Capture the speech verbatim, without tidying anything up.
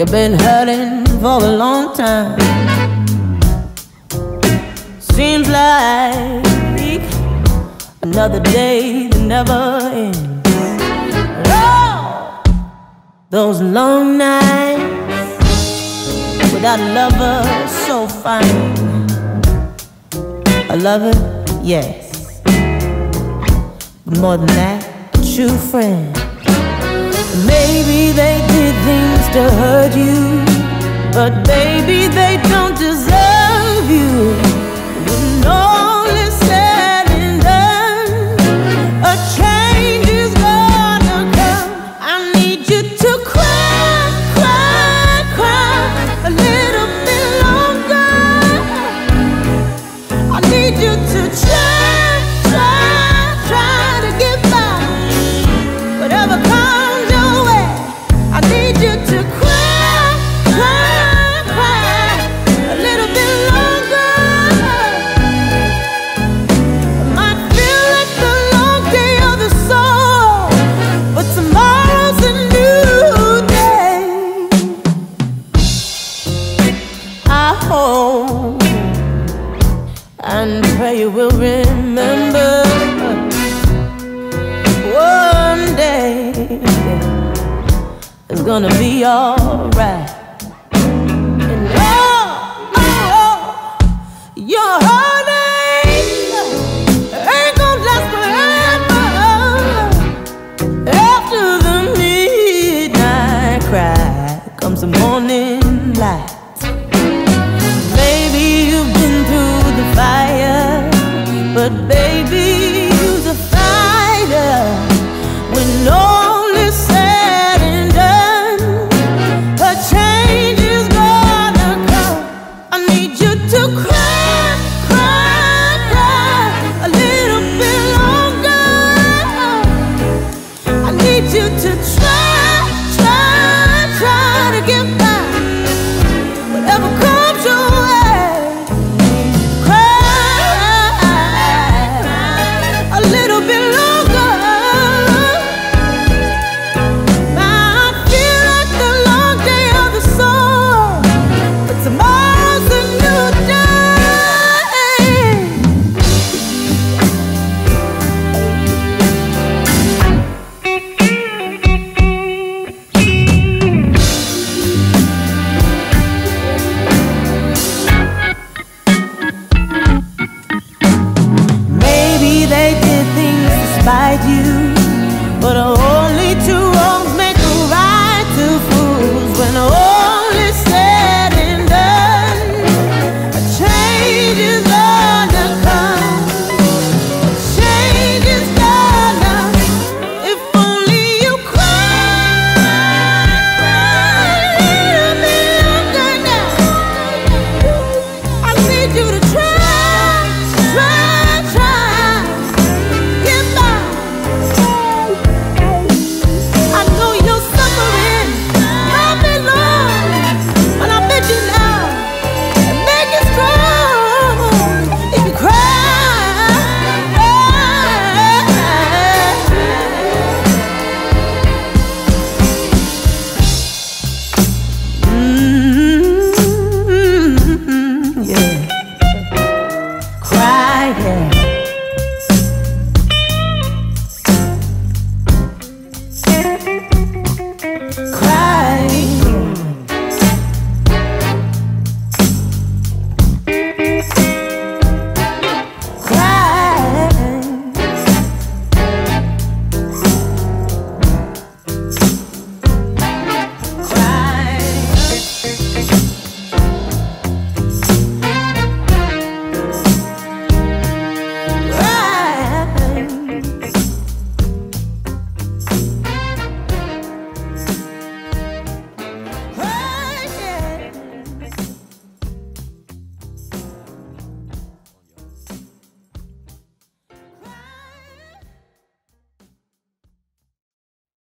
You've been hurting for a long time. Seems like another day that never ends. Oh, those long nights without a lover so fine. A lover, yes, but more than that, a true friend. Maybe they did things to hurt you, but baby, they don't deserve you. When all is said and done, a change is gonna come. I need you to cry, cry, cry a little bit longer. I need you to try, try, try to get by. Whatever comes your way, I need you to cry, cry, cry a little bit longer. It might feel like the long day of the soul, but tomorrow's a new day. I hope and pray you will remember one day it's gonna be alright. And oh, oh, oh, your heartache ain't gonna last forever. After the midnight cry comes the morning light. Baby, you've been through the fire, but baby,